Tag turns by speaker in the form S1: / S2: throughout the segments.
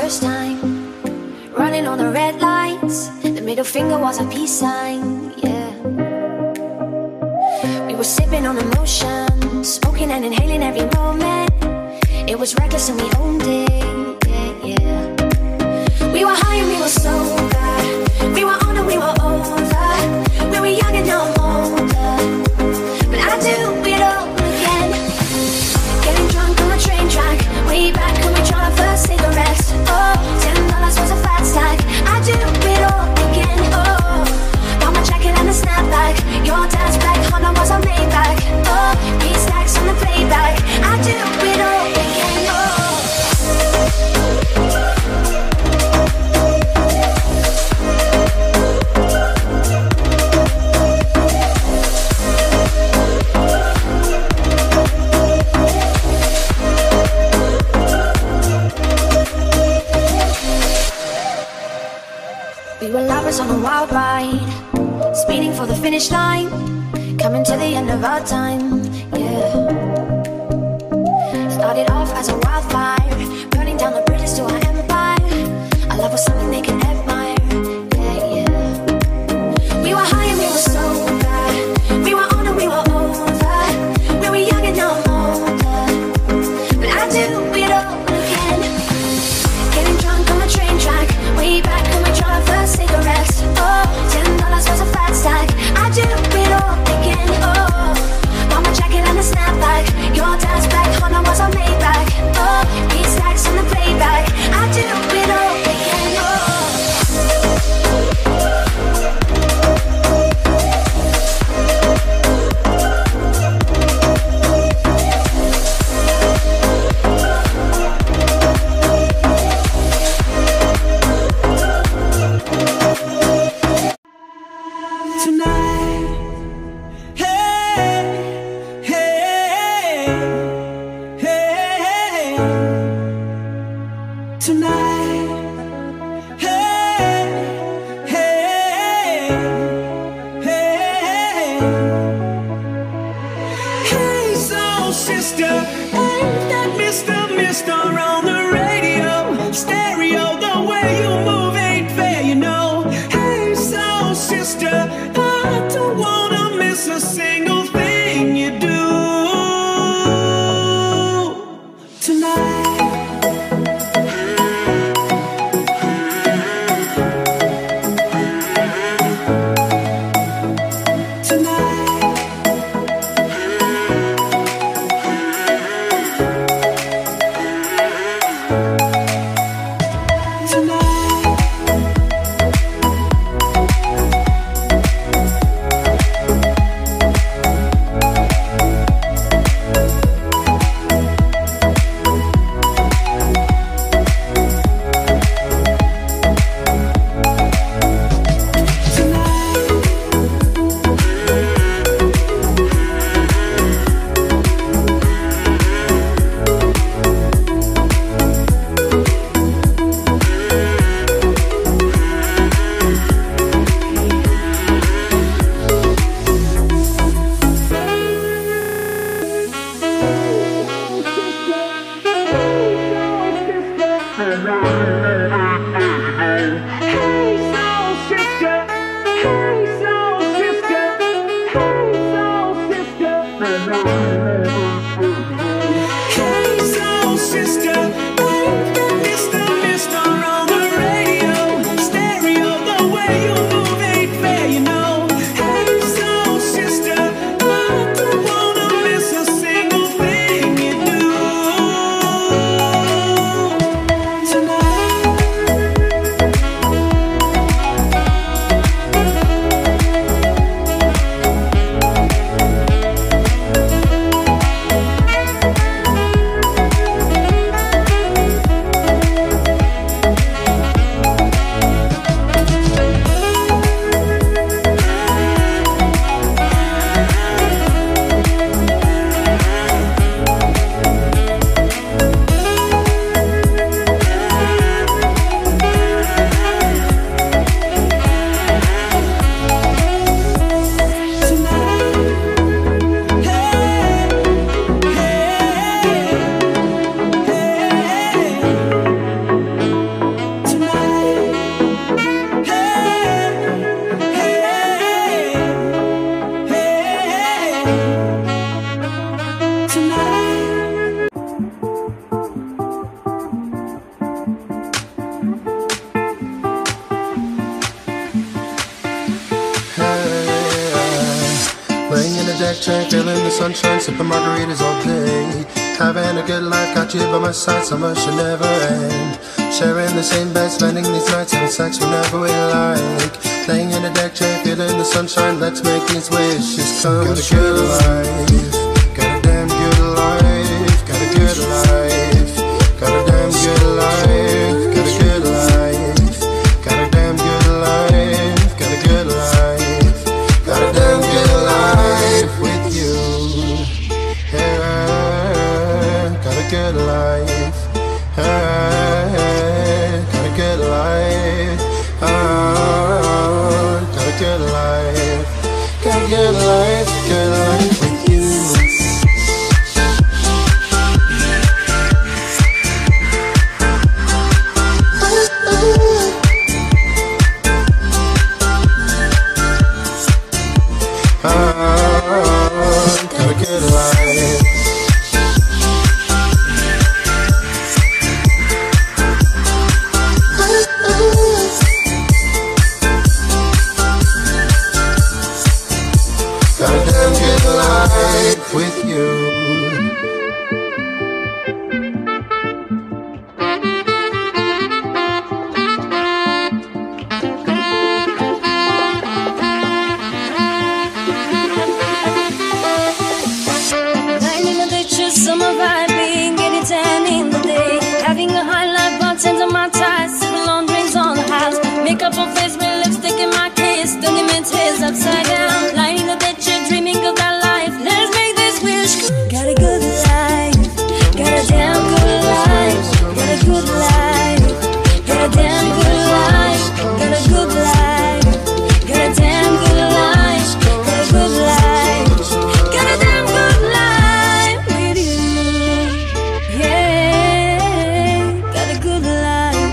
S1: first time, running on the red lights. The middle finger was a peace sign, yeah. We were sipping on emotion, smoking and inhaling every moment. It was reckless and we owned it, yeah, yeah. We were high and we were sober, we were on and we were over. We were young and now I'm older, but I do it all again. Getting drunk on the train track, way back when we tried our first cigarettes. Oh, $10 was a fat stack. I do it all again. Oh, got my jacket and a snapback. Your dad's black Honda was a Maybach. Oh, beat stacks on the playback. I do it all again. Oh. We were lovers on a wild ride, speeding for the finish line, coming to the end of our time, yeah. Started off as a wildfire, burning down the bridges to our empire. Our love was something they could admire, yeah, yeah. We were high and we were sober, we were on and we were over. We were young and now I'm older, but I do it all again. Getting drunk on the train track, way back when we tried our first cigarettes. Oh, $10 was a fat stack. I do it all again. Oh, got my jacket and a snapback. Your dad's black Honda was a Maybach. Oh, beat stacks on the playback. I do it all again. Oh.
S2: train, feeling the sunshine, sipping margaritas all day. Having a good life, got you by my side, summer should never end. Sharing the same bed, spending these nights, having sex whenever we like. Laying in a deck chair, feeling the sunshine, let's make these wishes come true. Got a good life, got a damn good life, got a good life, got a damn good life, got a good life, got a damn good life, got a good life, got a damn good life with you. Yeah, got a good life, yeah, got a good life, got a good life, got a good life with you. Got a good life. Got a damn good life with you.
S3: Summer vibing, getting tan in the day. Having a high life, bartends on my ties, sipping long drinks on the house. Makeup on face, with lipstick in my case. Don't even tears upside down. Lying in that chair, dreaming of that life. Let's make this wish. Got a good life, got a damn good life, got a good life, got a damn good life, got a good life, got a damn good life, got a good life, got a damn good life with you. Yeah, got a good life.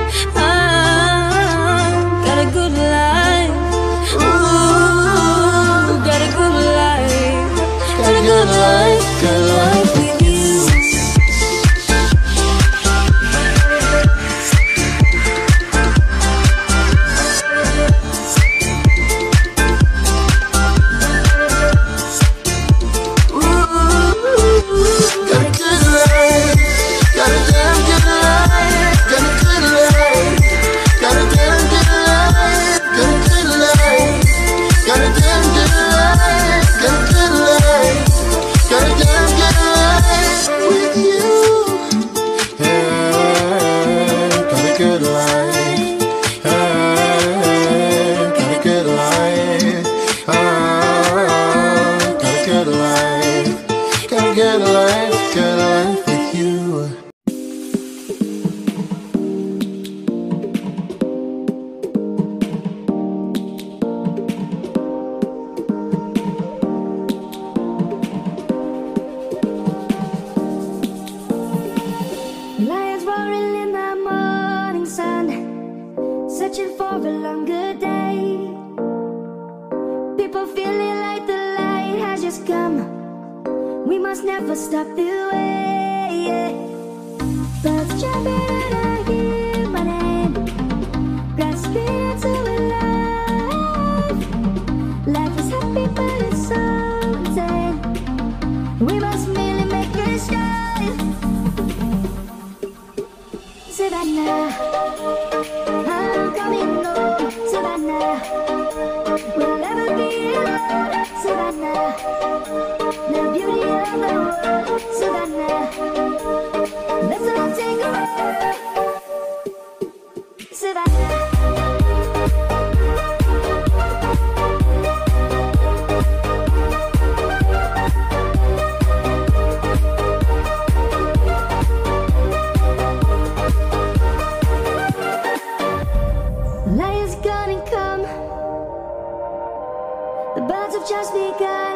S3: Got a good life. Ooh, got a good life. Got a good life. Good life with you.
S2: Got a good life, got a damn good life, got a good life, got a damn good life, got a good life, got a damn good life, got a good life, got a damn good life with you. Yeah, got a good life, yeah, got a good life, got a good life. Got a good life with you.
S1: Lions roaring in the morning sun, searching for a longer day. People feeling like the light has just come. We must never stop the way. Birds jumping and I hear my name, grasping into a life. Life is happy but it's so insane. We must merely make it shine. Savannah, I'm coming home. Savannah, we'll never be alone. Savannah, the beauty of the world. Savannah, let's all take a ride. Savannah. Lion's gonna come. The birds have just begun.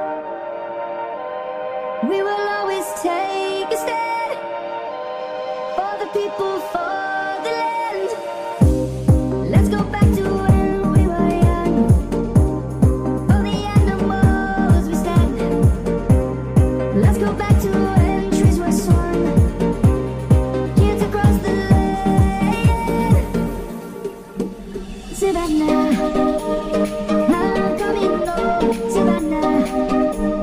S1: We will always take a stand for the people, for the land. Let's go back to when we were young. For the animals we stand. Let's go back to when trees were swung. Kids across the land. Savannah, I'm coming home. Savannah,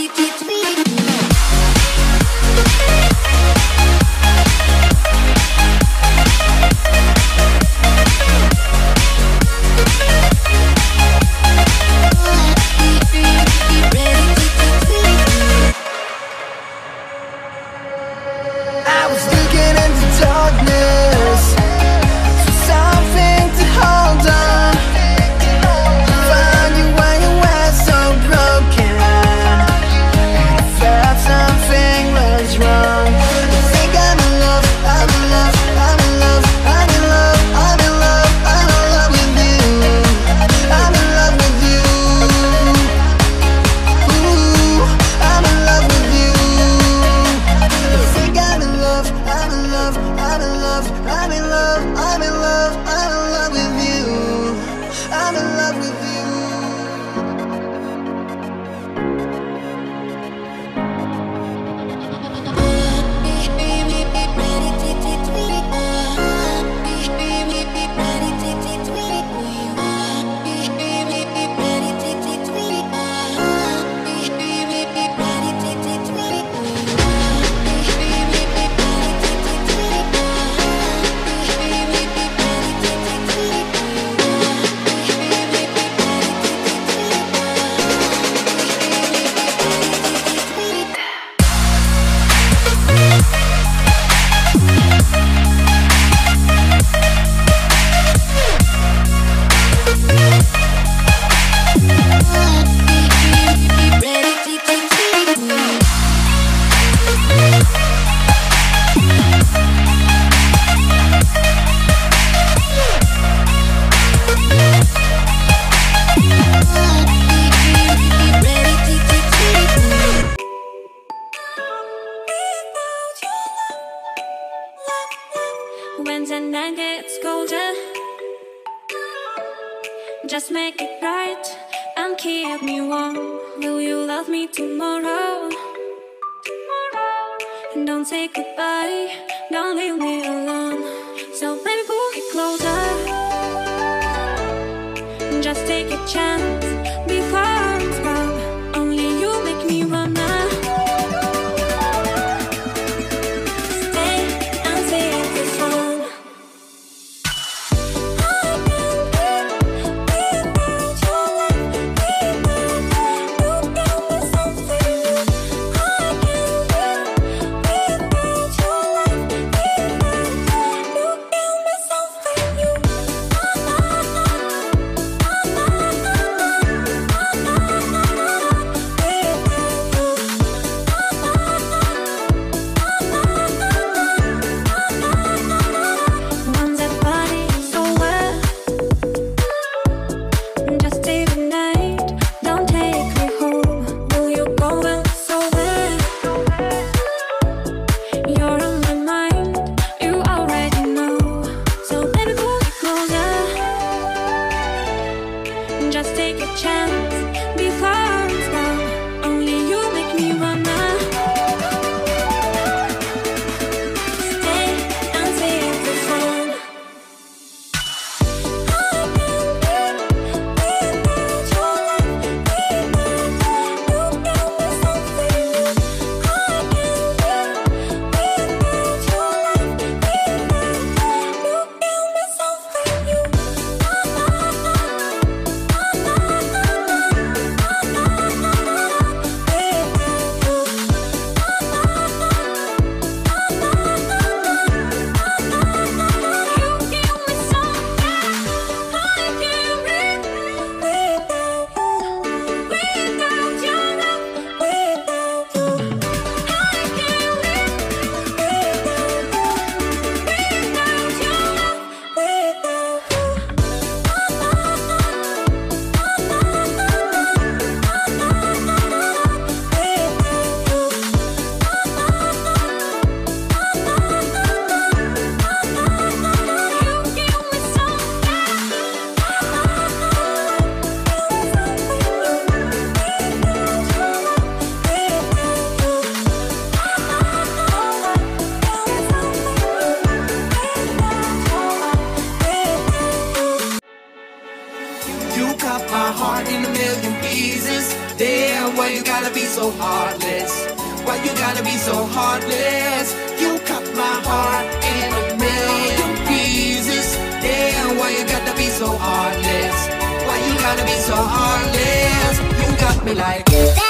S3: When the night gets colder, just make it bright and keep me warm. Will you love me tomorrow? And don't say goodbye, don't leave me alone. So baby, pull me closer, just take a chance before it's gone. Only you make me wanna
S4: why you gotta be so heartless? Why you gotta be so heartless? You cut my heart in a million pieces. Damn, why you gotta be so heartless? Why you gotta be so heartless? You got me like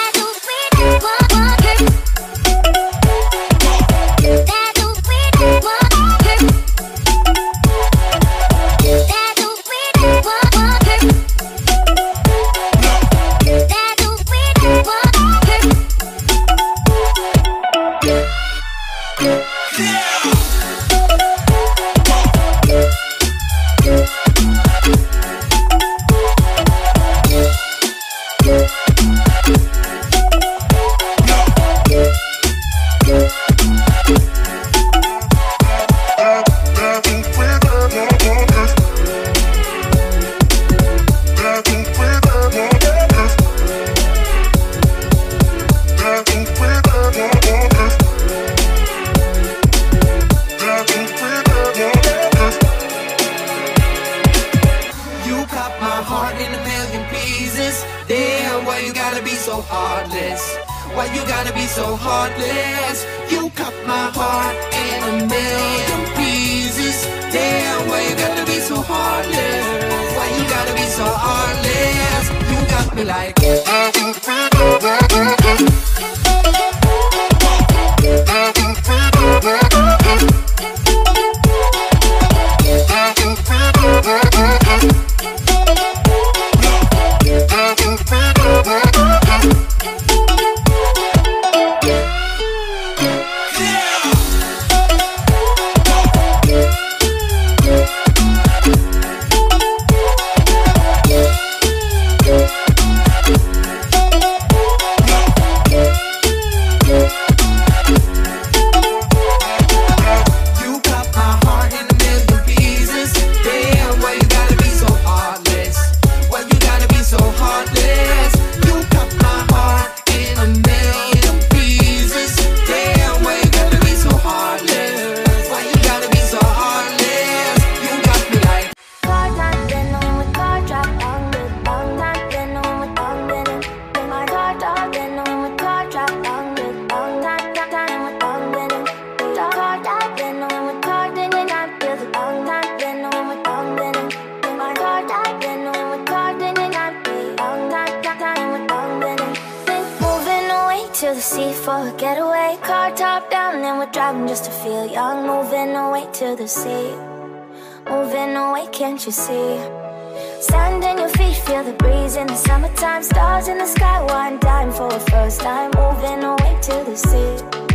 S1: can't you see? Sand in your feet, feel the breeze in the summertime. Stars in the sky, one dime for a first time. Moving away to the sea,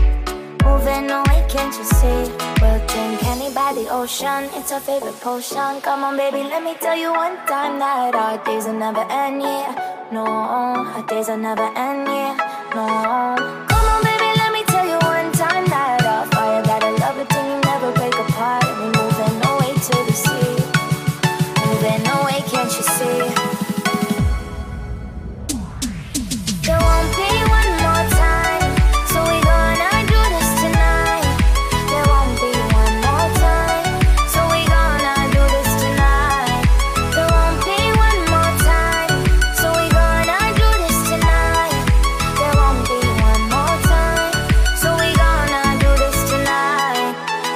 S1: moving away, can't you see? We'll drink honey by the ocean, it's our favorite potion. Come on baby, let me tell you one time that our days will never end, yeah. No, our days will never end, yeah. No. Come on baby, let me tell you one time that our fire got a love it till you never break apart. And we're moving away to the sea, moving away, can't you see? There won't be one more time, so we gonna do this tonight. There won't be one more time, so we gonna do this tonight. There won't be one more time, so we gonna do this tonight. There won't be one more time, so we gonna do this tonight.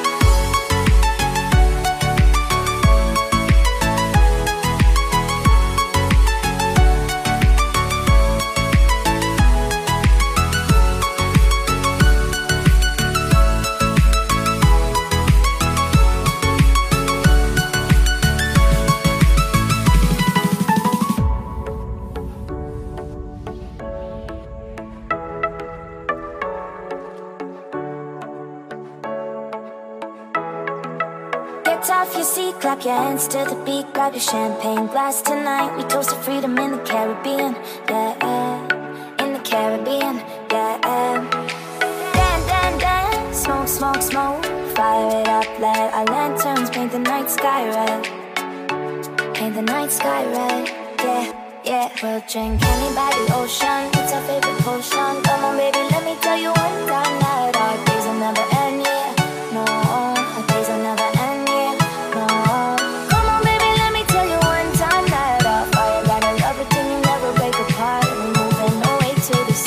S1: Get off your seat, clap your hands to the beat. Grab your champagne glass tonight. We toast to freedom in the Caribbean, yeah, in the Caribbean, yeah. Dan, dan, dan, smoke, smoke, smoke. Fire it up, let our lanterns paint the night sky red. Paint the night sky red, yeah, yeah. We'll drink honey by the ocean, it's our favorite potion. Come on baby, let me tell you one time that our days will never end, yeah. No, our days will never end, yeah. No. Come on baby, let me tell you one time that our fire got a love it till you never break apart. And we're moving away to the sea.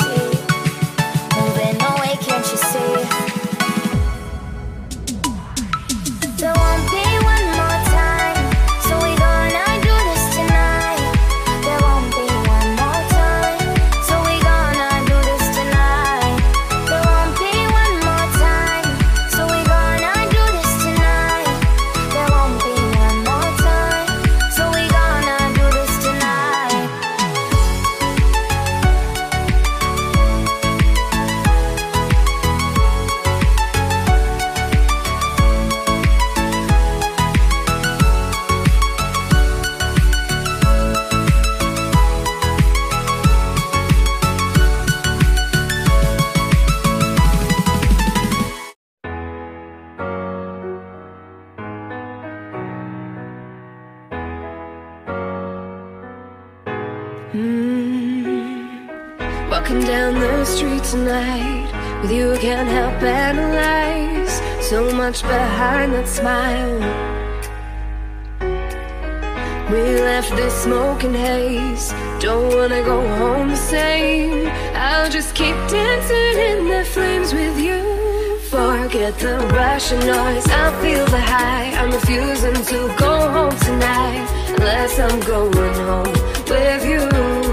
S3: chemistry tonight. With you I can't help analyze so much behind that smile. We left this smoke and haze. Don't wanna go home the same. I'll just keep dancing in the flames with you. Forget the rush and noise, I'll feel the high. I'm refusing to go home tonight unless I'm going home with you.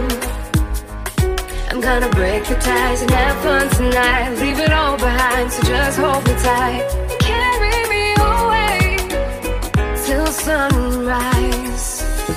S3: I'm gonna break the ties and have fun tonight. Leave it all behind, so just hold me tight. Carry me away till sunrise.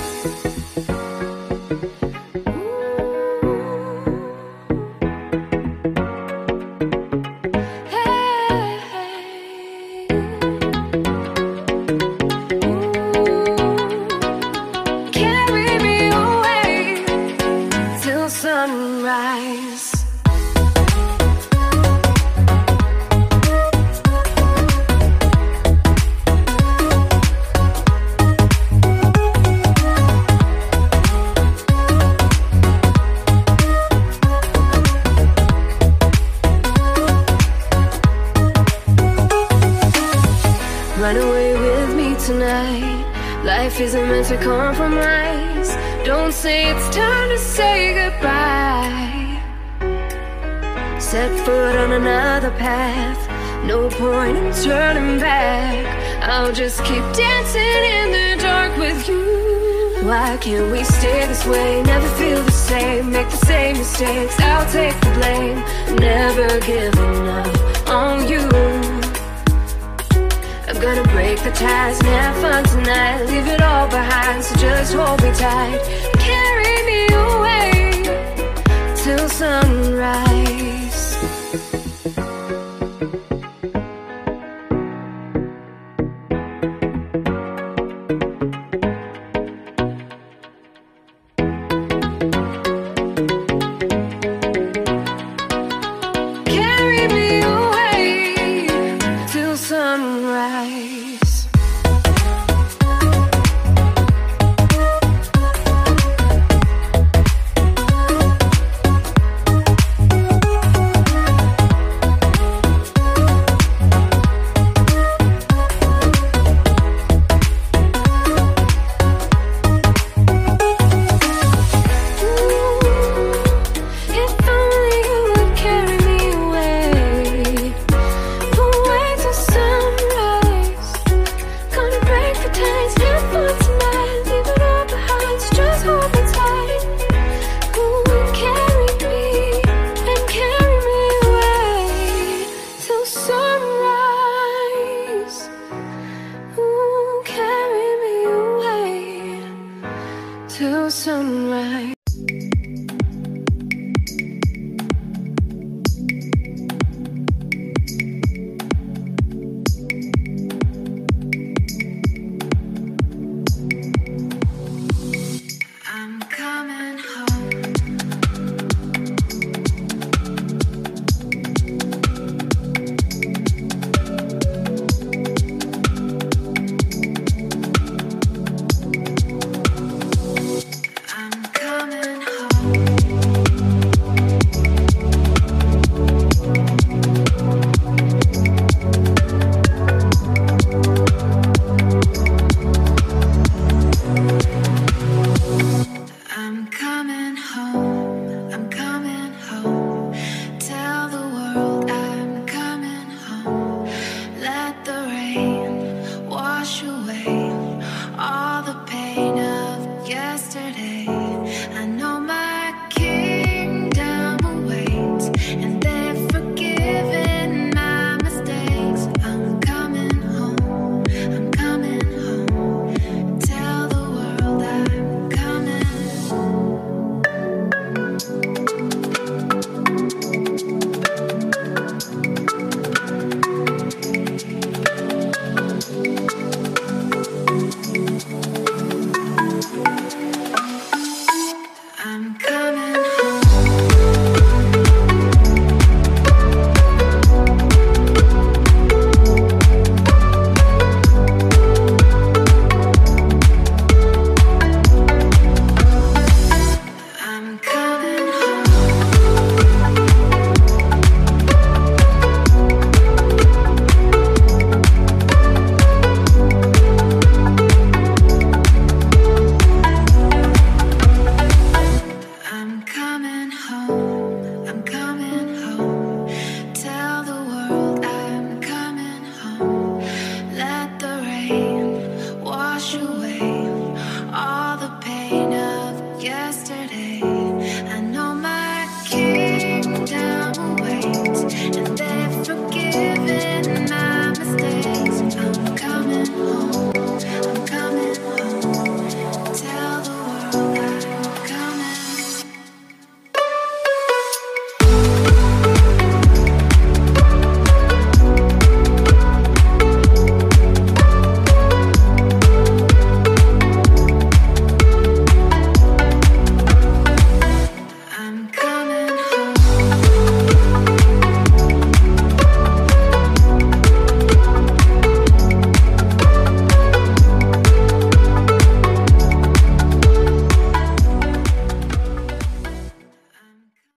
S3: Run away with me tonight. Life isn't meant to compromise. Don't say it's time to say goodbye. Set foot on another path. No point in turning back. I'll just keep dancing in the dark with you. Why can't we stay this way? Never feel the same. Make the same mistakes. I'll take the blame. Never giving up on you. I'm gonna break the ties and have fun tonight. Leave it all behind, so just hold me tight. Carry me away till sunrise.